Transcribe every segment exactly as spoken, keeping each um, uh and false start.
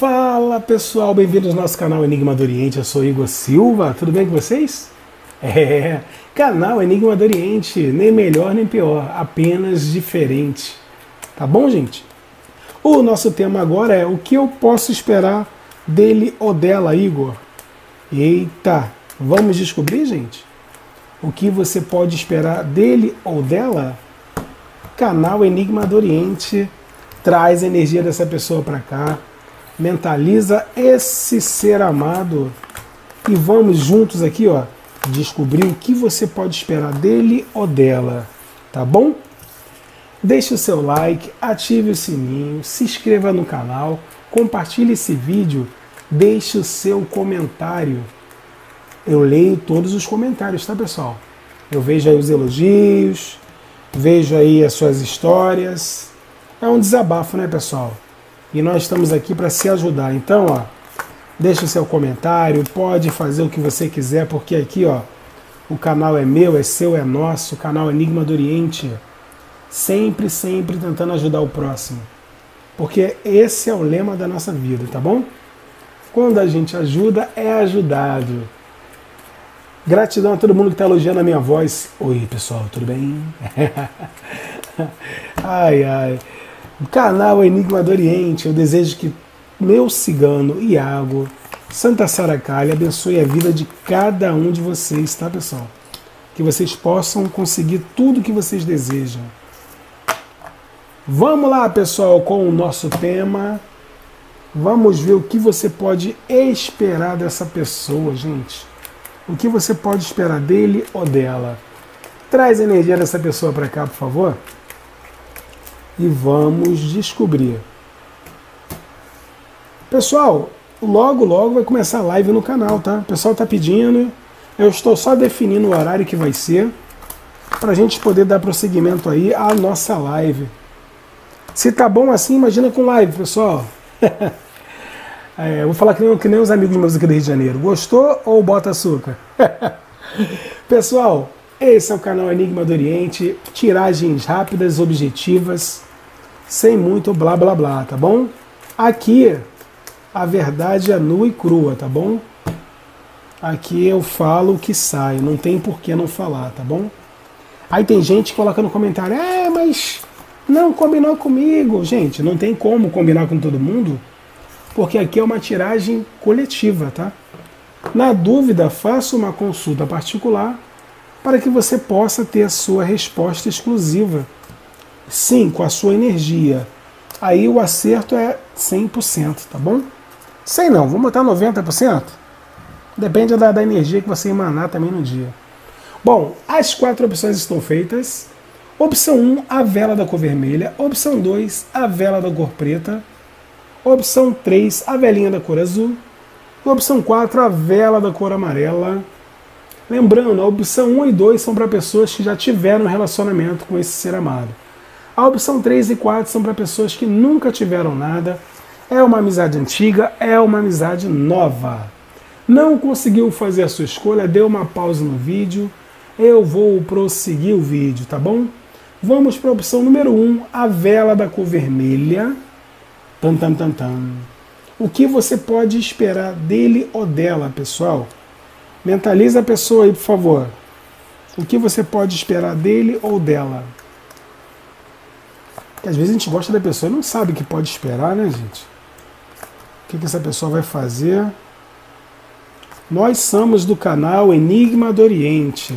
Fala pessoal, bem-vindos ao nosso canal Enigma do Oriente. Eu sou Igor Silva, tudo bem com vocês? É, canal Enigma do Oriente, nem melhor nem pior, apenas diferente. Tá bom, gente? O nosso tema agora é o que eu posso esperar dele ou dela, Igor? Eita, vamos descobrir, gente? O que você pode esperar dele ou dela? Canal Enigma do Oriente traz a energia dessa pessoa para cá, mentaliza esse ser amado e vamos juntos aqui, ó, descobrir o que você pode esperar dele ou dela, tá bom? Deixe o seu like, ative o sininho, se inscreva no canal, compartilhe esse vídeo, deixe o seu comentário. Eu leio todos os comentários, tá, pessoal? Eu vejo aí os elogios, vejo aí as suas histórias. É um desabafo, né, pessoal? E nós estamos aqui para se ajudar. Então, ó, deixa o seu comentário, pode fazer o que você quiser, porque aqui, ó, o canal é meu, é seu, é nosso, o canal Enigma do Oriente. Sempre, sempre tentando ajudar o próximo. Porque esse é o lema da nossa vida, tá bom? Quando a gente ajuda, é ajudado. Gratidão a todo mundo que está elogiando a minha voz. Oi, pessoal, tudo bem? Ai, ai. Canal Enigma do Oriente, eu desejo que meu cigano Iago, Santa Saracalha, abençoe a vida de cada um de vocês, tá, pessoal? Que vocês possam conseguir tudo que vocês desejam. Vamos lá, pessoal, com o nosso tema. Vamos ver o que você pode esperar dessa pessoa, gente. O que você pode esperar dele ou dela. Traz a energia dessa pessoa para cá, por favor. E vamos descobrir. Pessoal, logo, logo vai começar a live no canal, tá? O pessoal tá pedindo. Eu estou só definindo o horário que vai ser para a gente poder dar prosseguimento aí à nossa live. Se tá bom assim, imagina com live, pessoal. É, eu vou falar que nem, que nem os amigos meus aqui do Rio de Janeiro. Gostou ou bota açúcar? Pessoal, esse é o canal Enigma do Oriente. Tiragens rápidas, objetivas, sem muito blá blá blá, tá bom? Aqui a verdade é nua e crua, tá bom? Aqui eu falo o que sai, não tem por que não falar, tá bom? Aí tem gente que coloca no comentário, é, mas não combinou comigo. Gente, não tem como combinar com todo mundo, porque aqui é uma tiragem coletiva, tá? Na dúvida, faça uma consulta particular para que você possa ter a sua resposta exclusiva. Sim, com a sua energia. Aí o acerto é cem por cento, tá bom? cem não, vamos botar noventa por cento? Depende da, da energia que você emanar também no dia. Bom, as quatro opções estão feitas. Opção um, a vela da cor vermelha. Opção dois, a vela da cor preta. Opção três, a velinha da cor azul. Opção quatro, a vela da cor amarela. Lembrando, a opção um e dois são para pessoas que já tiveram um relacionamento com esse ser amado. A opção três e quatro são para pessoas que nunca tiveram nada. É uma amizade antiga, é uma amizade nova. Não conseguiu fazer a sua escolha, dê uma pausa no vídeo. Eu vou prosseguir o vídeo, tá bom? Vamos para a opção número um, a vela da cor vermelha. Tam, tam, tam, tam. O que você pode esperar dele ou dela, pessoal? Mentaliza a pessoa aí, por favor. O que você pode esperar dele ou dela? Porque às vezes a gente gosta da pessoa e não sabe o que pode esperar, né, gente? O que, que essa pessoa vai fazer? Nós somos do canal Enigma do Oriente.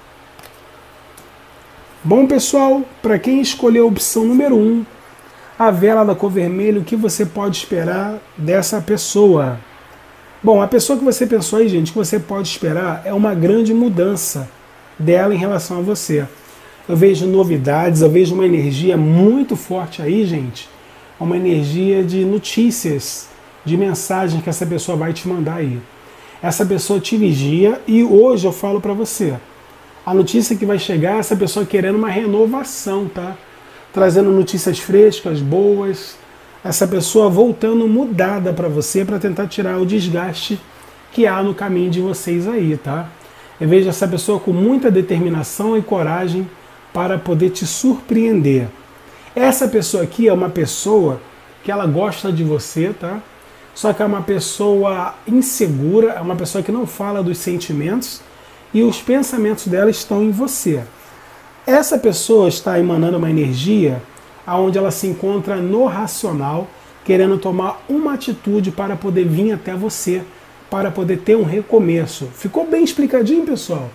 Bom, pessoal, para quem escolheu a opção número um, a vela da cor vermelha, o que você pode esperar dessa pessoa? Bom, a pessoa que você pensou aí, gente, que você pode esperar é uma grande mudança dela em relação a você. Eu vejo novidades, eu vejo uma energia muito forte aí, gente. Uma energia de notícias, de mensagem que essa pessoa vai te mandar aí. Essa pessoa te vigia e hoje eu falo para você. A notícia que vai chegar é essa pessoa querendo uma renovação, tá? Trazendo notícias frescas, boas, essa pessoa voltando mudada para você para tentar tirar o desgaste que há no caminho de vocês aí, tá? Eu vejo essa pessoa com muita determinação e coragem para poder te surpreender. Essa pessoa aqui é uma pessoa que ela gosta de você, tá? só que é uma pessoa insegura, é uma pessoa que não fala dos sentimentos e os pensamentos dela estão em você. Essa pessoa está emanando uma energia onde ela se encontra no racional, querendo tomar uma atitude para poder vir até você, para poder ter um recomeço. Ficou bem explicadinho, pessoal?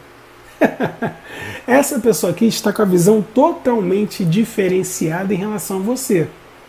Essa pessoa aqui está com a visão totalmente diferenciada em relação a você.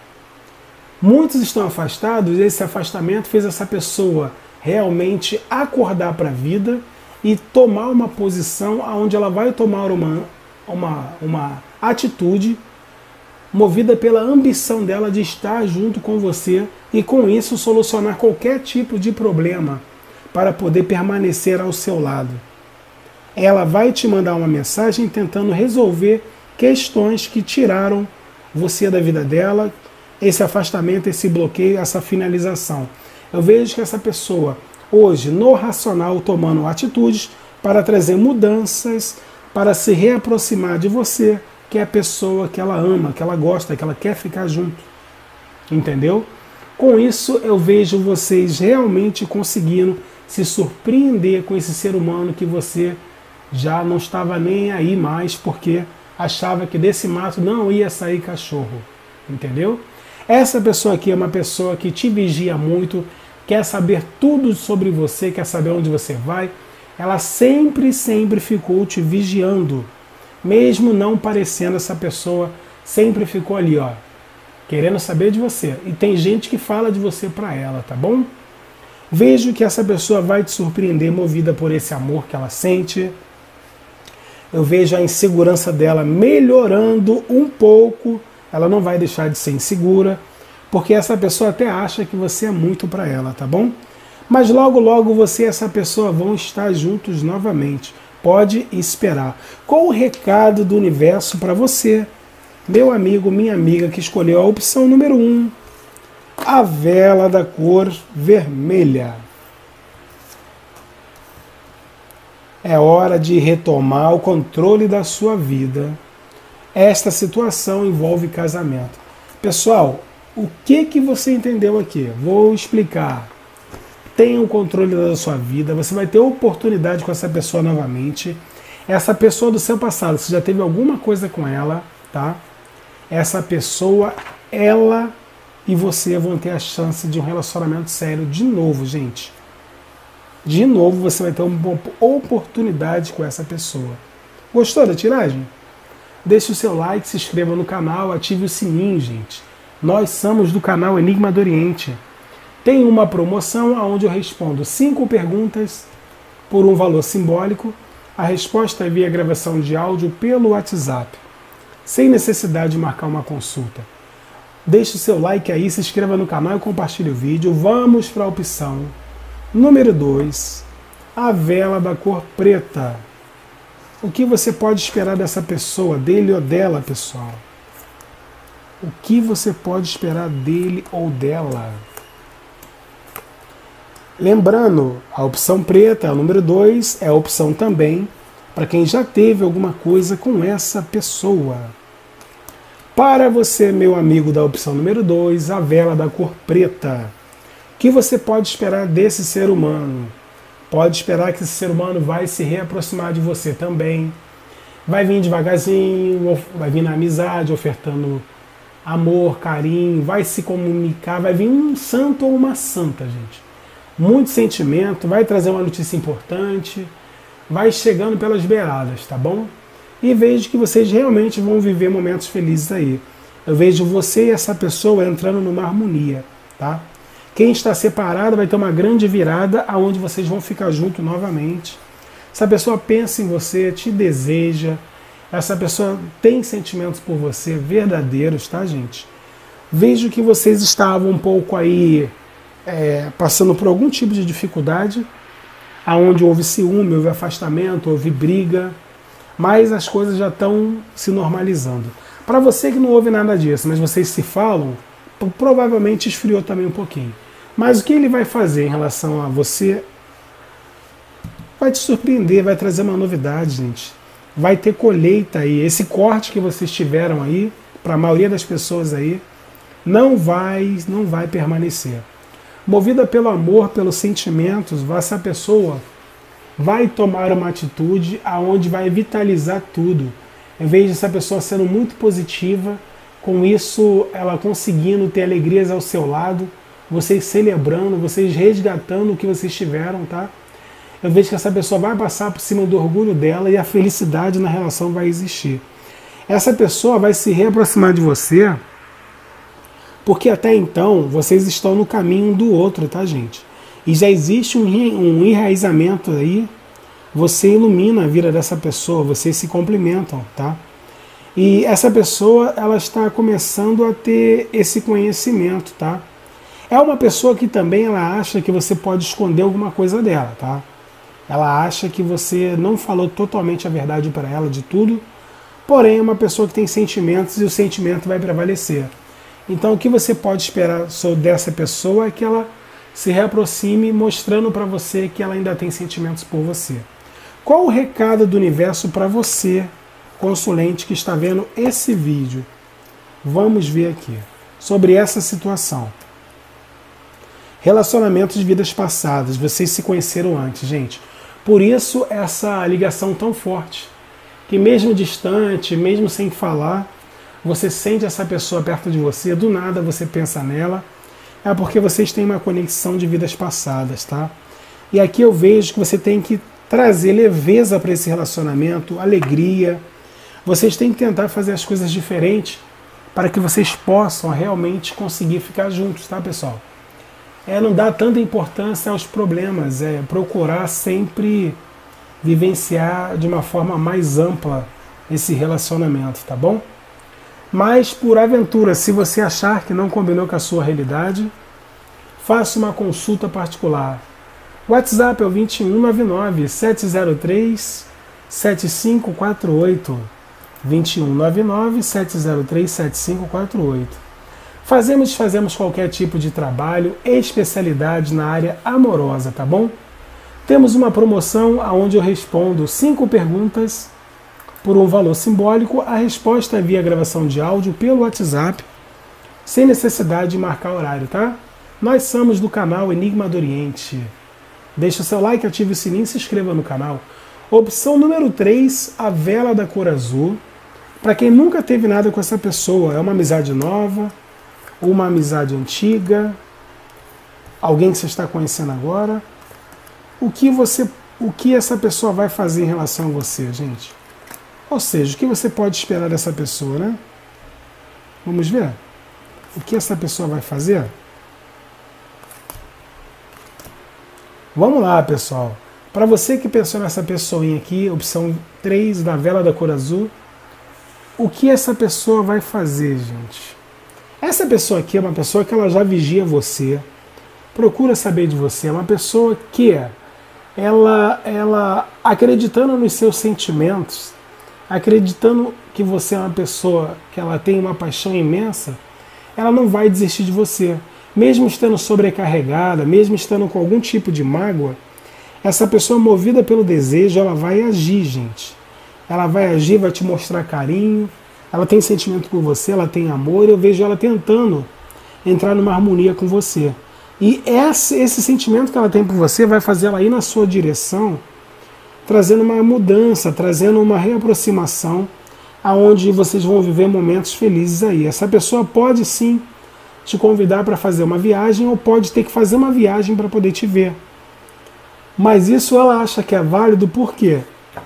Muitos estão afastados, e esse afastamento fez essa pessoa realmente acordar para a vida e tomar uma posição onde ela vai tomar uma, uma, uma atitude movida pela ambição dela de estar junto com você e com isso solucionar qualquer tipo de problema para poder permanecer ao seu lado. Ela vai te mandar uma mensagem tentando resolver questões que tiraram você da vida dela, esse afastamento, esse bloqueio, essa finalização. Eu vejo que essa pessoa, hoje, no racional, tomando atitudes para trazer mudanças, para se reaproximar de você, que é a pessoa que ela ama, que ela gosta, que ela quer ficar junto. Entendeu? Com isso, eu vejo vocês realmente conseguindo se surpreender com esse ser humano que você já não estava nem aí mais, porque achava que desse mato não ia sair cachorro. Entendeu? Essa pessoa aqui é uma pessoa que te vigia muito, quer saber tudo sobre você, quer saber onde você vai. Ela sempre, sempre ficou te vigiando. Mesmo não parecendo, essa pessoa sempre ficou ali, ó, querendo saber de você. E tem gente que fala de você para ela, tá bom? Vejo que essa pessoa vai te surpreender, movida por esse amor que ela sente. Eu vejo a insegurança dela melhorando um pouco. Ela não vai deixar de ser insegura, porque essa pessoa até acha que você é muito para ela, tá bom? Mas logo, logo você e essa pessoa vão estar juntos novamente. Pode esperar. Qual o recado do universo para você, meu amigo, minha amiga, que escolheu a opção número um, a vela da cor vermelha? É hora de retomar o controle da sua vida. Esta situação envolve casamento. Pessoal, o que, que você entendeu aqui? Vou explicar. Tenha o controle da sua vida, você vai ter oportunidade com essa pessoa novamente. Essa pessoa do seu passado, você já teve alguma coisa com ela, tá? Essa pessoa, ela e você vão ter a chance de um relacionamento sério de novo, gente. De novo você vai ter uma oportunidade com essa pessoa. Gostou da tiragem? Deixe o seu like, se inscreva no canal, ative o sininho, gente. Nós somos do canal Enigma do Oriente. Tem uma promoção onde eu respondo cinco perguntas por um valor simbólico. A resposta é via gravação de áudio pelo WhatsApp, sem necessidade de marcar uma consulta. Deixe o seu like aí, se inscreva no canal e compartilhe o vídeo. Vamos para a opção número dois, a vela da cor preta. O que você pode esperar dessa pessoa, dele ou dela, pessoal? O que você pode esperar dele ou dela? Lembrando, a opção preta, a número dois, é a opção também para quem já teve alguma coisa com essa pessoa. Para você, meu amigo da opção número dois, a vela da cor preta. O que você pode esperar desse ser humano? Pode esperar que esse ser humano vai se reaproximar de você também. Vai vir devagarzinho, vai vir na amizade, ofertando amor, carinho, vai se comunicar, vai vir um santo ou uma santa, gente. Muito sentimento, vai trazer uma notícia importante, vai chegando pelas beiradas, tá bom? E vejo que vocês realmente vão viver momentos felizes aí. Eu vejo você e essa pessoa entrando numa harmonia, tá? Quem está separado vai ter uma grande virada aonde vocês vão ficar juntos novamente. Essa pessoa pensa em você, te deseja, essa pessoa tem sentimentos por você verdadeiros, tá, gente? Vejo que vocês estavam um pouco aí É, passando por algum tipo de dificuldade, aonde houve ciúme, houve afastamento, houve briga, mas as coisas já estão se normalizando. Para você que não houve nada disso, mas vocês se falam, provavelmente esfriou também um pouquinho. Mas o que ele vai fazer em relação a você vai te surpreender, vai trazer uma novidade, gente. Vai ter colheita aí. Esse corte que vocês tiveram aí, para a maioria das pessoas aí, não vai, não vai permanecer. movida pelo amor, pelos sentimentos, essa pessoa vai tomar uma atitude aonde vai vitalizar tudo. Em vez de essa pessoa sendo muito positiva, com isso ela conseguindo ter alegrias ao seu lado, vocês celebrando, vocês resgatando o que vocês tiveram, tá? Eu vejo que essa pessoa vai passar por cima do orgulho dela e a felicidade na relação vai existir. Essa pessoa vai se reaproximar de você, porque até então vocês estão no caminho um do outro, tá, gente? E já existe um, um enraizamento aí, você ilumina a vida dessa pessoa, vocês se complementam, tá? E essa pessoa, ela está começando a ter esse conhecimento, tá? É uma pessoa que também ela acha que você pode esconder alguma coisa dela, tá? Ela acha que você não falou totalmente a verdade para ela de tudo, porém é uma pessoa que tem sentimentos e o sentimento vai prevalecer. Então o que você pode esperar dessa pessoa é que ela se reaproxime mostrando para você que ela ainda tem sentimentos por você. Qual o recado do universo para você, consulente que está vendo esse vídeo? Vamos ver aqui sobre essa situação. Relacionamentos de vidas passadas, vocês se conheceram antes, gente. Por isso essa ligação tão forte, que mesmo distante, mesmo sem falar, você sente essa pessoa perto de você, do nada você pensa nela, é porque vocês têm uma conexão de vidas passadas, tá? E aqui eu vejo que você tem que trazer leveza para esse relacionamento, alegria. Vocês têm que tentar fazer as coisas diferentes para que vocês possam realmente conseguir ficar juntos, tá, pessoal? É não dar tanta importância aos problemas, é procurar sempre vivenciar de uma forma mais ampla esse relacionamento, tá bom? Mas, por aventura, se você achar que não combinou com a sua realidade, faça uma consulta particular. O WhatsApp é o dois um nove nove, sete zero três, sete cinco quatro oito. dois um nove nove, sete zero três, sete cinco quatro oito. Fazemos e fazemos qualquer tipo de trabalho, especialidade na área amorosa, tá bom? Temos uma promoção onde eu respondo cinco perguntas por um valor simbólico. A resposta é via gravação de áudio pelo WhatsApp, sem necessidade de marcar horário, tá? Nós somos do canal Enigma do Oriente. Deixe o seu like, ative o sininho e se inscreva no canal. Opção número três, a vela da cor azul. Para quem nunca teve nada com essa pessoa, é uma amizade nova, uma amizade antiga, alguém que você está conhecendo agora. O que você, o que essa pessoa vai fazer em relação a você, gente? Ou seja, o que você pode esperar dessa pessoa, né? Vamos ver? O que essa pessoa vai fazer? Vamos lá, pessoal. Para você que pensou nessa pessoinha aqui, opção três da vela da cor azul, o que essa pessoa vai fazer, gente? Essa pessoa aqui é uma pessoa que ela já vigia você, procura saber de você, é uma pessoa que ela, ela acreditando nos seus sentimentos, acreditando que você é uma pessoa que ela tem uma paixão imensa, ela não vai desistir de você. Mesmo estando sobrecarregada, mesmo estando com algum tipo de mágoa, essa pessoa movida pelo desejo, ela vai agir, gente. Ela vai agir, vai te mostrar carinho, ela tem sentimento por você, ela tem amor, eu vejo ela tentando entrar numa harmonia com você. E esse, esse sentimento que ela tem por você vai fazer ela ir na sua direção, trazendo uma mudança, trazendo uma reaproximação, aonde vocês vão viver momentos felizes aí. Essa pessoa pode sim te convidar para fazer uma viagem, ou pode ter que fazer uma viagem para poder te ver. Mas isso ela acha que é válido porque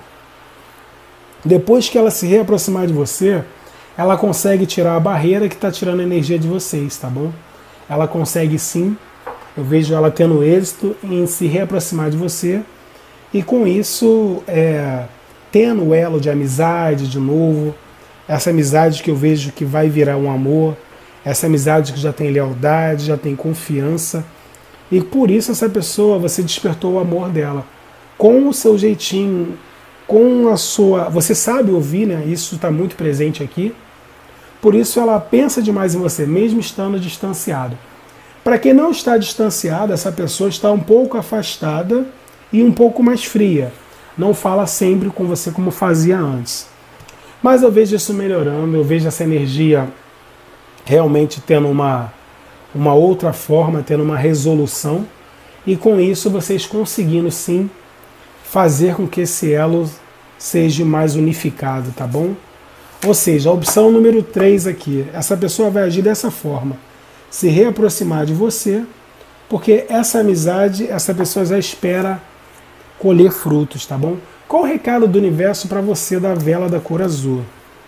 depois que ela se reaproximar de você, ela consegue tirar a barreira que está tirando a energia de vocês, tá bom? Ela consegue sim, eu vejo ela tendo êxito em se reaproximar de você, e com isso, é, tendo o elo de amizade de novo, essa amizade que eu vejo que vai virar um amor, essa amizade que já tem lealdade, já tem confiança, e por isso essa pessoa, você despertou o amor dela, com o seu jeitinho, com a sua... Você sabe ouvir, né? Isso está muito presente aqui, por isso ela pensa demais em você, mesmo estando distanciado. Para quem não está distanciado, essa pessoa está um pouco afastada e um pouco mais fria. Não fala sempre com você como fazia antes. Mas eu vejo isso melhorando, eu vejo essa energia realmente tendo uma, uma outra forma, tendo uma resolução, e com isso vocês conseguindo sim fazer com que esse elo seja mais unificado, tá bom? Ou seja, a opção número três aqui, essa pessoa vai agir dessa forma, se reaproximar de você, porque essa amizade, essa pessoa já espera colher frutos, tá bom? Qual o recado do universo para você da vela da cor azul?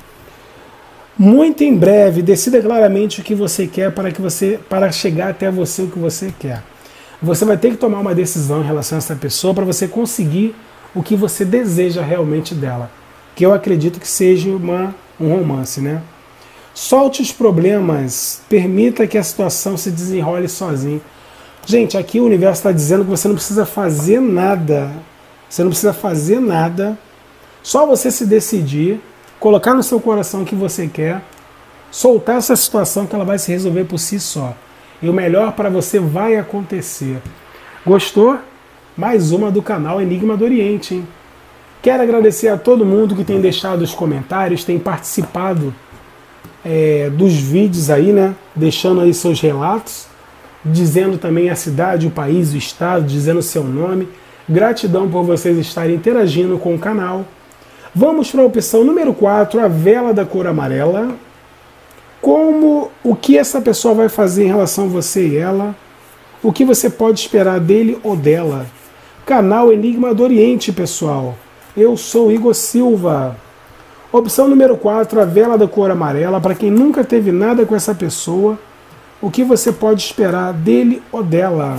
Muito em breve, decida claramente o que você quer para que você para chegar até você o que você quer. Você vai ter que tomar uma decisão em relação a essa pessoa para você conseguir o que você deseja realmente dela. Que eu acredito que seja uma, um romance, né? Solte os problemas, permita que a situação se desenrole sozinho. Gente, aqui o universo está dizendo que você não precisa fazer nada. Você não precisa fazer nada. Só você se decidir, colocar no seu coração o que você quer, soltar essa situação que ela vai se resolver por si só. E o melhor para você vai acontecer. Gostou? Mais uma do canal Enigma do Oriente, hein? Quero agradecer a todo mundo que tem deixado os comentários, tem participado é, dos vídeos aí, né? Deixando aí seus relatos, dizendo também a cidade, o país, o estado, dizendo seu nome. Gratidão por vocês estarem interagindo com o canal. Vamos para a opção número quatro, a vela da cor amarela. Como, o que essa pessoa vai fazer em relação a você e ela? O que você pode esperar dele ou dela? Canal Enigma do Oriente, pessoal. Eu sou Igor Silva. Opção número quatro, a vela da cor amarela. Para quem nunca teve nada com essa pessoa, o que você pode esperar dele ou dela?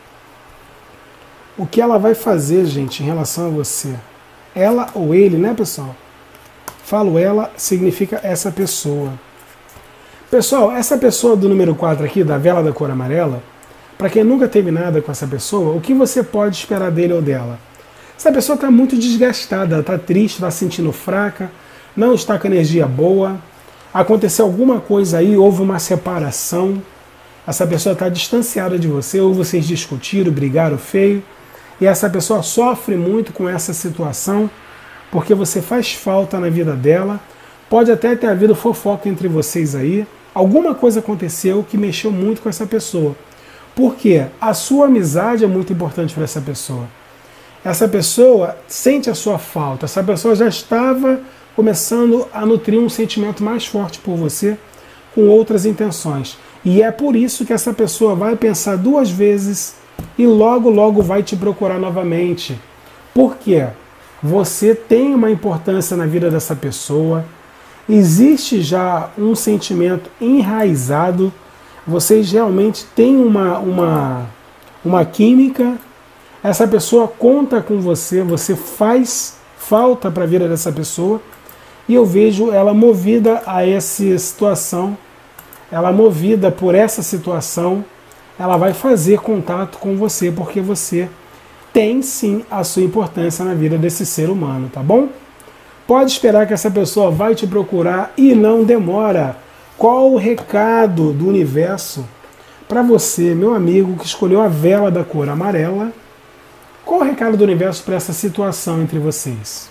O que ela vai fazer, gente, em relação a você? Ela ou ele, né, pessoal? Falo ela, significa essa pessoa. Pessoal, essa pessoa do número quatro aqui, da vela da cor amarela, para quem nunca teve nada com essa pessoa, o que você pode esperar dele ou dela? Essa pessoa está muito desgastada, está triste, está se sentindo fraca, não está com energia boa, aconteceu alguma coisa aí, houve uma separação, essa pessoa está distanciada de você, ou vocês discutiram, brigaram feio, e essa pessoa sofre muito com essa situação, porque você faz falta na vida dela, pode até ter havido fofoca entre vocês aí, alguma coisa aconteceu que mexeu muito com essa pessoa. Porque a sua amizade é muito importante para essa pessoa. Essa pessoa sente a sua falta, essa pessoa já estava começando a nutrir um sentimento mais forte por você, com outras intenções. E é por isso que essa pessoa vai pensar duas vezes e logo, logo vai te procurar novamente. Por quê? Você tem uma importância na vida dessa pessoa, existe já um sentimento enraizado, vocês realmente têm uma, uma, uma química, essa pessoa conta com você, você faz falta para a vida dessa pessoa, e eu vejo ela movida a essa situação, ela movida por essa situação, ela vai fazer contato com você, porque você tem sim a sua importância na vida desse ser humano, tá bom? Pode esperar que essa pessoa vai te procurar e não demora. Qual o recado do universo para você, meu amigo, que escolheu a vela da cor amarela? Qual o recado do universo para essa situação entre vocês?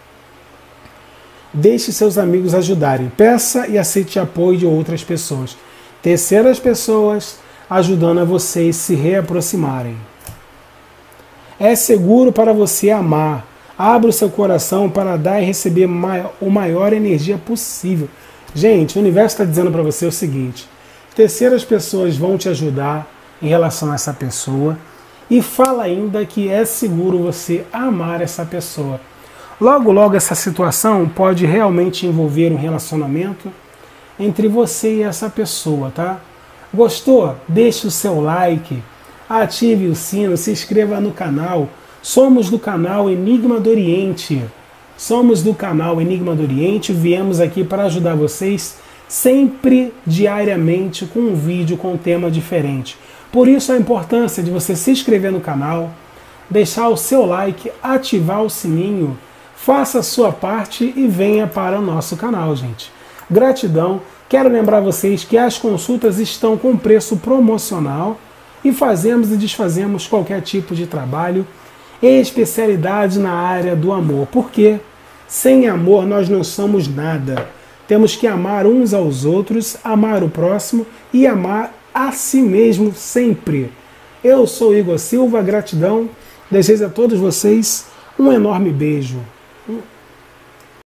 Deixe seus amigos ajudarem. Peça e aceite apoio de outras pessoas. Terceiras pessoas ajudando a vocês se reaproximarem. É seguro para você amar. Abra o seu coração para dar e receber o maior energia possível. Gente, o universo está dizendo para você o seguinte: terceiras pessoas vão te ajudar em relação a essa pessoa, e fala ainda que é seguro você amar essa pessoa. Logo, logo essa situação pode realmente envolver um relacionamento entre você e essa pessoa, tá? Gostou? Deixe o seu like, ative o sino, se inscreva no canal. Somos do canal Enigma do Oriente. Somos do canal Enigma do Oriente, viemos aqui para ajudar vocês sempre, diariamente, com um vídeo com um tema diferente. Por isso a importância de você se inscrever no canal, deixar o seu like, ativar o sininho, faça a sua parte e venha para o nosso canal, gente. Gratidão. Quero lembrar vocês que as consultas estão com preço promocional e fazemos e desfazemos qualquer tipo de trabalho e especialidade na área do amor. Porque sem amor nós não somos nada. Temos que amar uns aos outros, amar o próximo e amar a si mesmo sempre. Eu sou Igor Silva, gratidão. Desejo a todos vocês um enorme beijo.